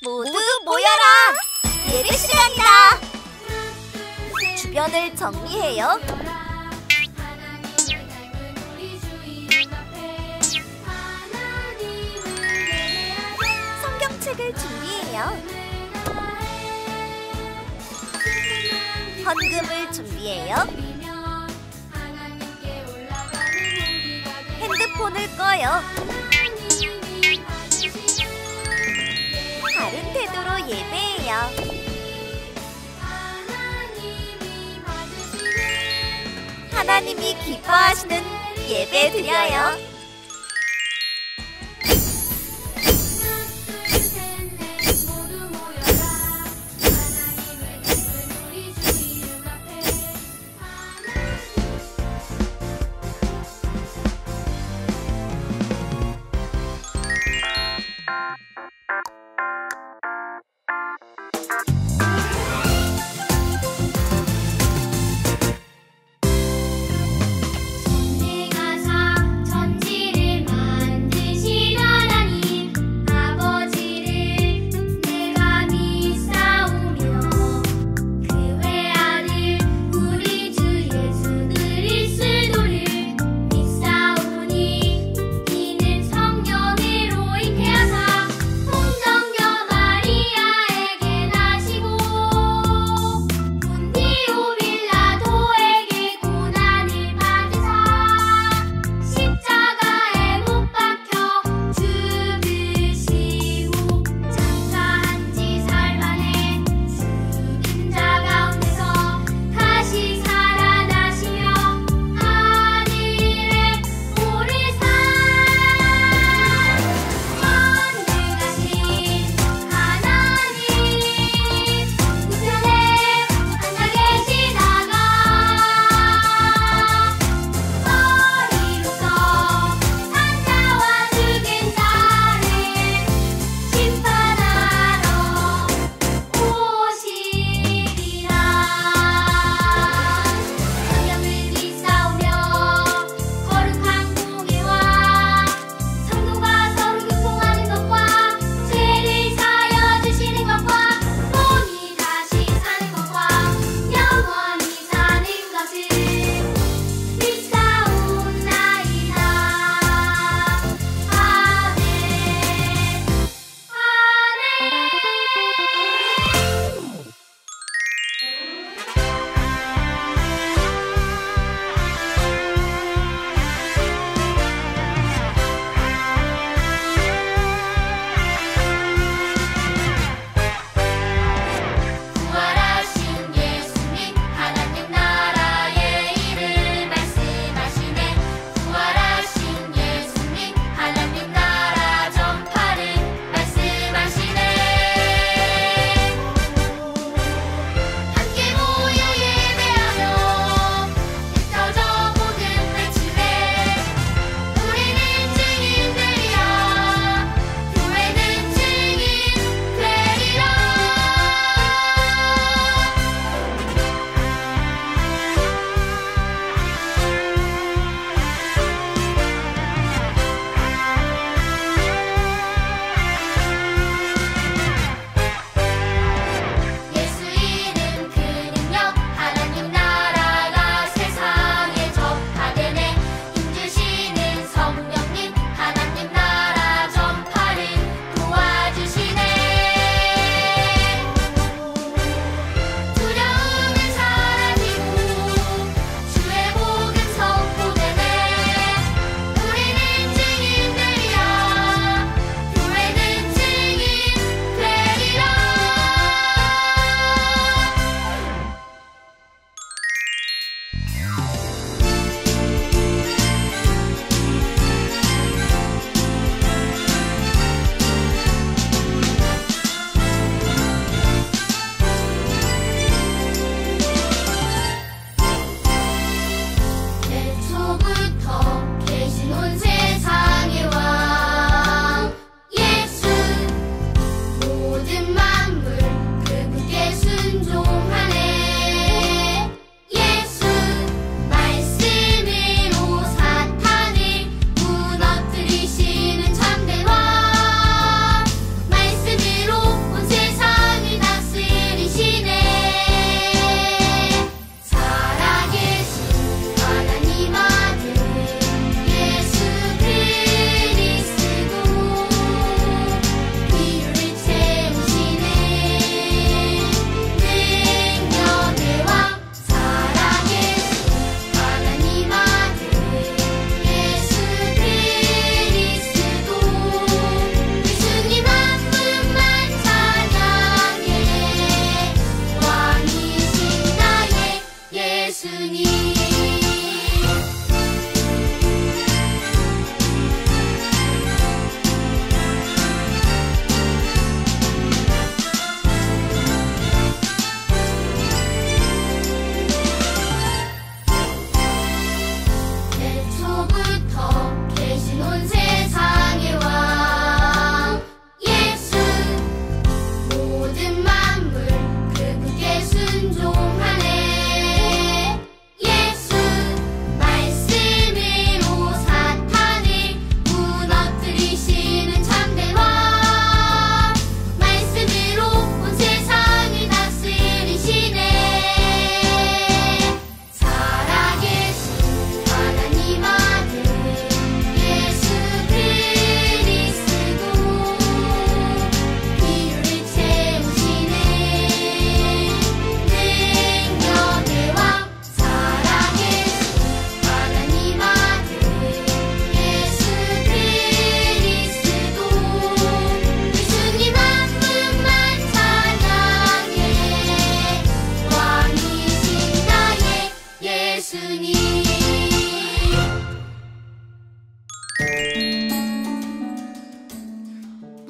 모두 모여라! 예배 시간이다! 주변을 정리해요. 성경책을 준비해요. 헌금을 준비해요. 핸드폰을 꺼요. 바른 태도로 예배해요. 하나님이 기뻐하시는 예배 드려요. 전지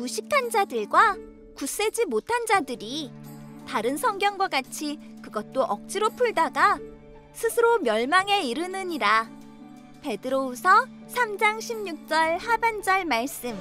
무식한 자들과 굳세지 못한 자들이 다른 성경과 같이 그것도 억지로 풀다가 스스로 멸망에 이르느니라. 베드로후서 3장 16절 하반절 말씀.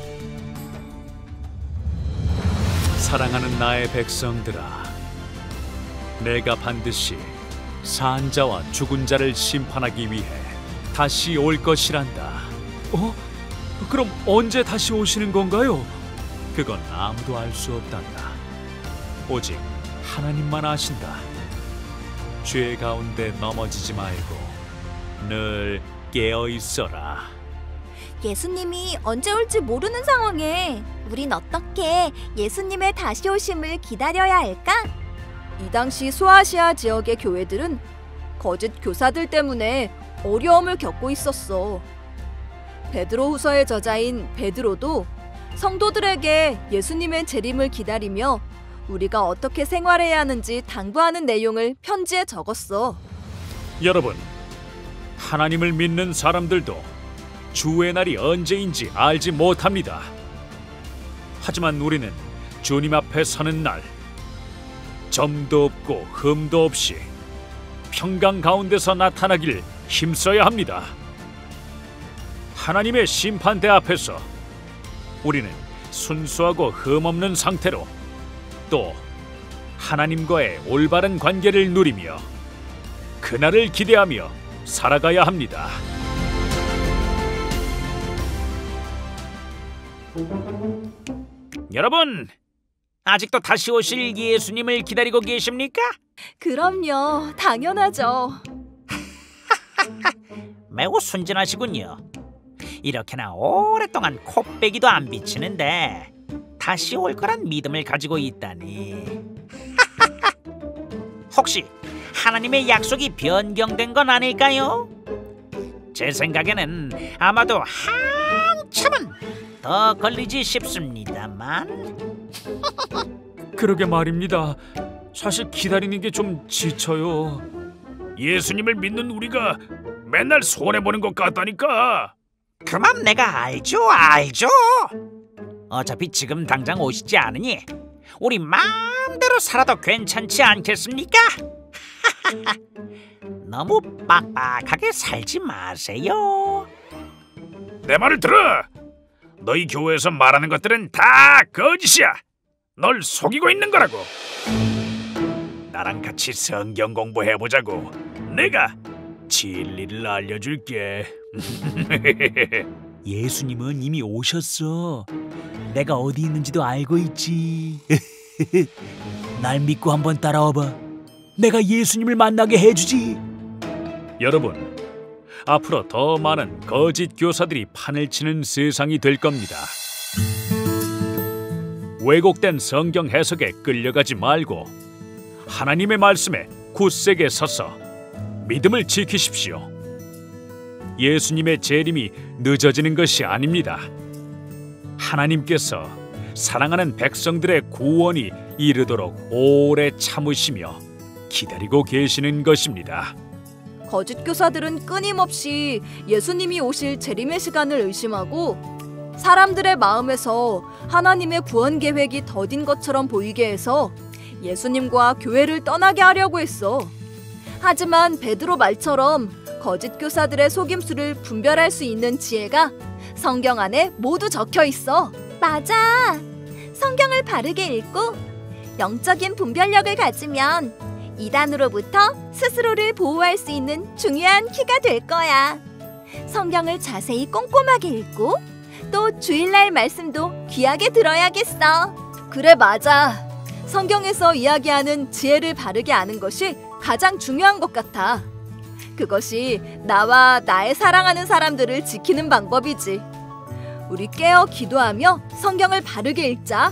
사랑하는 나의 백성들아, 내가 반드시 산 자와 죽은 자를 심판하기 위해 다시 올 것이란다. 그럼 언제 다시 오시는 건가요? 그건 아무도 알 수 없단다. 오직 하나님만 아신다. 죄 가운데 넘어지지 말고 늘 깨어 있어라. 예수님이 언제 올지 모르는 상황에 우린 어떻게 예수님의 다시 오심을 기다려야 할까? 이 당시 소아시아 지역의 교회들은 거짓 교사들 때문에 어려움을 겪고 있었어. 베드로후서의 저자인 베드로도 성도들에게 예수님의 재림을 기다리며 우리가 어떻게 생활해야 하는지 당부하는 내용을 편지에 적었어. 여러분, 하나님을 믿는 사람들도 주의 날이 언제인지 알지 못합니다. 하지만 우리는 주님 앞에 서는 날, 점도 없고 흠도 없이 평강 가운데서 나타나길 힘써야 합니다. 하나님의 심판대 앞에서 우리는 순수하고 흠없는 상태로 또 하나님과의 올바른 관계를 누리며 그날을 기대하며 살아가야 합니다. 여러분, 아직도 다시 오실 예수님을 기다리고 계십니까? 그럼요, 당연하죠. 매우 순진하시군요. 이렇게나 오랫동안 코빼기도 안 비치는데 다시 올 거란 믿음을 가지고 있다니. 혹시 하나님의 약속이 변경된 건 아닐까요? 제 생각에는 아마도 한참은 더 걸리지 싶습니다만. 그러게 말입니다. 사실 기다리는 게 좀 지쳐요. 예수님을 믿는 우리가 맨날 손해보는 것 같다니까. 그만 내가 알죠. 어차피 지금 당장 오시지 않으니 우리 마음대로 살아도 괜찮지 않겠습니까? 너무 빡빡하게 살지 마세요. 내 말을 들어. 너희 교회에서 말하는 것들은 다 거짓이야. 널 속이고 있는 거라고. 나랑 같이 성경 공부해보자고. 내가 진리를 알려줄게. 예수님은 이미 오셨어. 내가 어디 있는지도 알고 있지. 날 믿고 한번 따라와봐. 내가 예수님을 만나게 해주지. 여러분, 앞으로 더 많은 거짓 교사들이 판을 치는 세상이 될 겁니다. 왜곡된 성경 해석에 끌려가지 말고 하나님의 말씀에 굳세게 서서 믿음을 지키십시오. 예수님의 재림이 늦어지는 것이 아닙니다. 하나님께서 사랑하는 백성들의 구원이 이르도록 오래 참으시며 기다리고 계시는 것입니다. 거짓 교사들은 끊임없이 예수님이 오실 재림의 시간을 의심하고 사람들의 마음에서 하나님의 구원 계획이 더딘 것처럼 보이게 해서 예수님과 교회를 떠나게 하려고 했어. 하지만 베드로 말처럼 거짓 교사들의 속임수를 분별할 수 있는 지혜가 성경 안에 모두 적혀 있어. 맞아. 성경을 바르게 읽고 영적인 분별력을 가지면 이단으로부터 스스로를 보호할 수 있는 중요한 키가 될 거야. 성경을 자세히 꼼꼼하게 읽고 또 주일날 말씀도 귀하게 들어야겠어. 그래, 맞아. 성경에서 이야기하는 지혜를 바르게 아는 것이 가장 중요한 것 같아. 그것이 나와 나의 사랑하는 사람들을 지키는 방법이지. 우리 깨어 기도하며 성경을 바르게 읽자.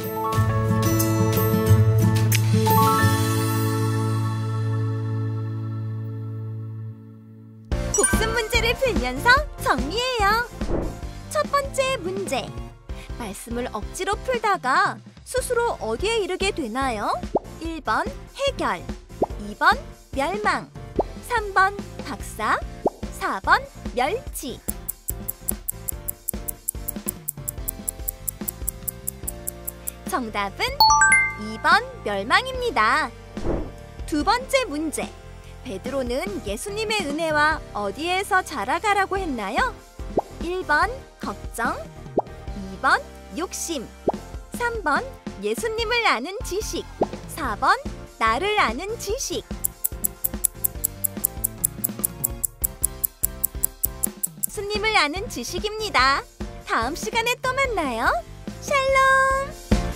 복습 문제를 풀면서 정리해요. 첫 번째 문제. 말씀을 억지로 풀다가 스스로 어디에 이르게 되나요? 1번 해결, 2번 멸망, 3번 박사, 4번 멸치. 정답은 2번 멸망입니다. 두 번째 문제. 베드로는 예수님의 은혜와 어디에서 자라가라고 했나요? 1번 걱정, 2번 욕심, 3번 예수님을 아는 지식, 4번 나를 아는 지식. 예수님을 아는 지식입니다. 다음 시간에 또 만나요. 샬롬!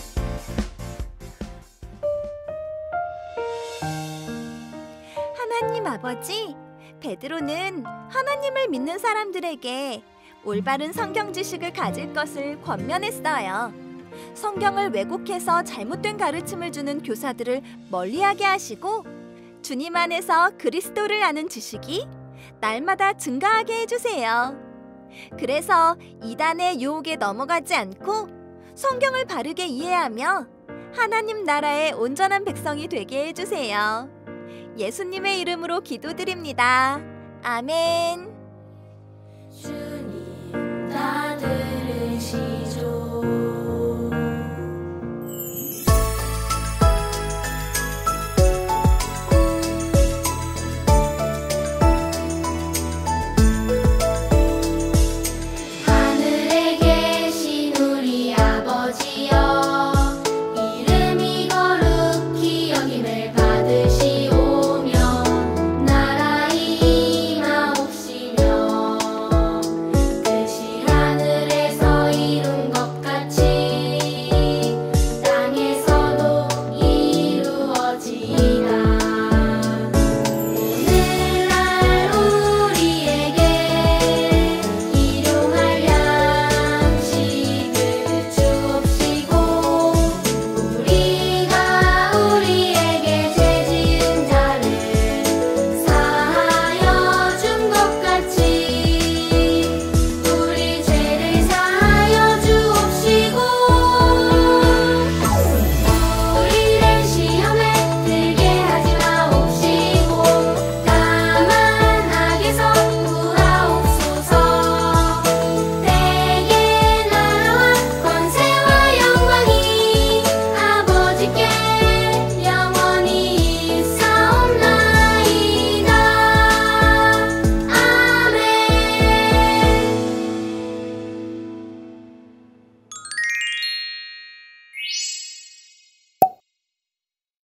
하나님 아버지, 베드로는 하나님을 믿는 사람들에게 올바른 성경 지식을 가질 것을 권면했어요. 성경을 왜곡해서 잘못된 가르침을 주는 교사들을 멀리하게 하시고 주님 안에서 그리스도를 아는 지식이 날마다 증가하게 해주세요. 그래서 이단의 유혹에 넘어가지 않고 성경을 바르게 이해하며 하나님 나라의 온전한 백성이 되게 해주세요. 예수님의 이름으로 기도드립니다. 아멘.